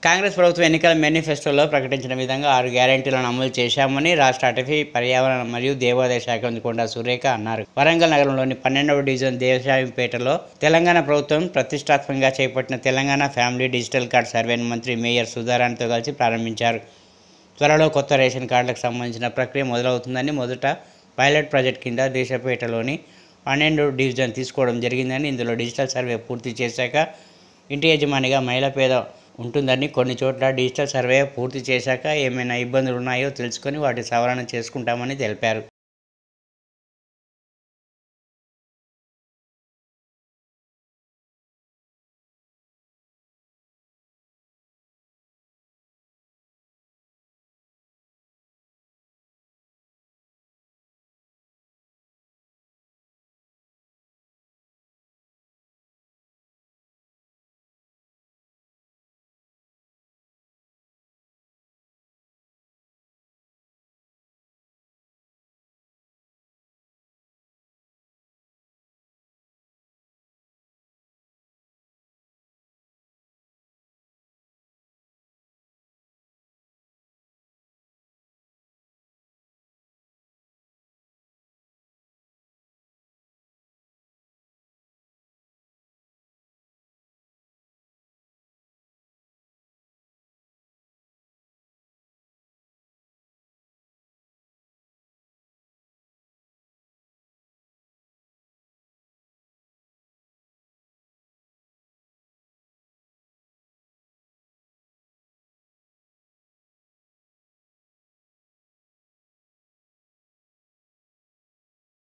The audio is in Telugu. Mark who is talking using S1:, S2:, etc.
S1: కాంగ్రెస్ ప్రభుత్వం ఎన్నికల మేనిఫెస్టోలో ప్రకటించిన విధంగా 6 గ్యారెంటీలను అమలు చేశామని రాష్ట్ర అటవీ, పర్యావరణ మరియు దేవాదాయ శాఖ మంత్రి కొండా సురేఖ అన్నారు. వరంగల్ నగరంలోని 12వ డివిజన్ దేశాయంపేటలో తెలంగాణ ప్రభుత్వం ప్రతిష్టాత్మకంగా చేపట్టిన తెలంగాణ ఫ్యామిలీ డిజిటల్ కార్డ్ సర్వేను మంత్రి మేయర్ సుధారాణితో కలిసి ప్రారంభించారు. త్వరలో కొత్త రేషన్ కార్డులకు సంబంధించిన ప్రక్రియ మొదలవుతుందని, మొదట పైలట్ ప్రాజెక్ట్ కింద దేశపేటలోని 12వ డివిజన్ తీసుకోవడం జరిగిందని, ఇందులో డిజిటల్ సర్వే పూర్తి చేశాక ఇంటి యజమానిగా మహిళా పేద ఉంటుందని, కొన్ని చోట్ల డిజిటల్ సర్వే పూర్తి చేశాక ఏమైనా ఇబ్బందులు ఉన్నాయో తెలుసుకొని వాటి సవరణ చేసుకుంటామని తెలిపారు.